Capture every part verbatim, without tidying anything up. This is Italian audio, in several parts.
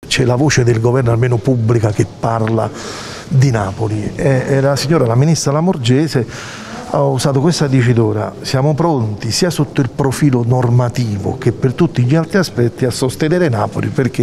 c'è la voce del governo, almeno pubblica, che parla di Napoli. E, e la signora, la ministra Lamorgese, ha usato questa dicitura: siamo pronti sia sotto il profilo normativo che per tutti gli altri aspetti a sostenere Napoli, perché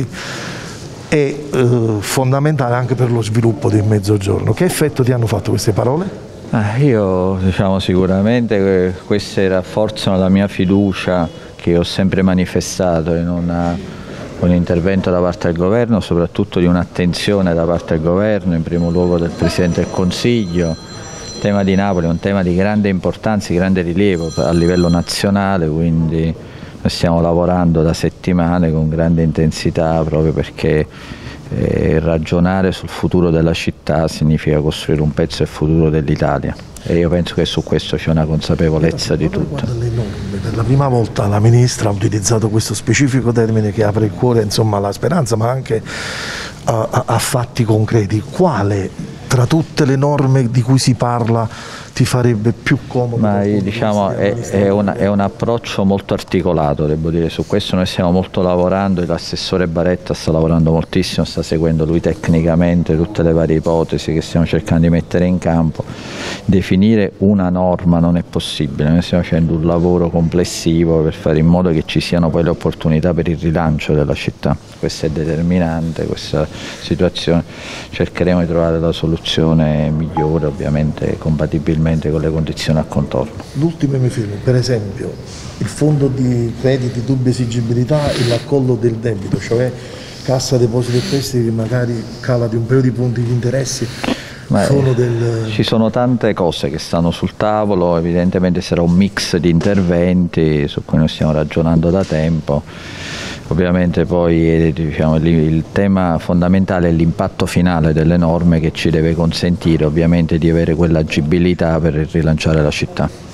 è eh, fondamentale anche per lo sviluppo del Mezzogiorno. Che effetto ti hanno fatto queste parole? Ah, io diciamo sicuramente che queste rafforzano la mia fiducia che ho sempre manifestato in una, un intervento da parte del governo, soprattutto di un'attenzione da parte del governo, in primo luogo del Presidente del Consiglio. Il tema di Napoli è un tema di grande importanza, di grande rilievo a livello nazionale, quindi noi stiamo lavorando da settimane con grande intensità proprio perché eh, ragionare sul futuro della città significa costruire un pezzo del futuro dell'Italia e io penso che su questo c'è una consapevolezza di tutto. Le norme, per la prima volta la Ministra ha utilizzato questo specifico termine che apre il cuore, insomma, alla speranza, ma anche a, a, a fatti concreti. Quale tra tutte le norme di cui si parla ti farebbe più comodo? Ma diciamo è, è, una, è un approccio molto articolato, devo dire, su questo noi stiamo molto lavorando, l'assessore Baretta sta lavorando moltissimo, sta seguendo lui tecnicamente tutte le varie ipotesi che stiamo cercando di mettere in campo. Definire una norma non è possibile, noi stiamo facendo un lavoro complessivo per fare in modo che ci siano poi le opportunità per il rilancio della città. Questo è determinante, questa situazione, cercheremo di trovare la soluzione migliore, ovviamente compatibilmente con le condizioni a contorno. L'ultimo mi fermo, per esempio il fondo di crediti dubbia esigibilità e l'accollo del debito, cioè Cassa Depositi e Prestiti che magari cala di un paio di punti di interessi. Sono del... Ci sono tante cose che stanno sul tavolo, evidentemente sarà un mix di interventi su cui noi stiamo ragionando da tempo. Ovviamente poi diciamo, il tema fondamentale è l'impatto finale delle norme che ci deve consentire ovviamente di avere quell'agibilità per rilanciare la città.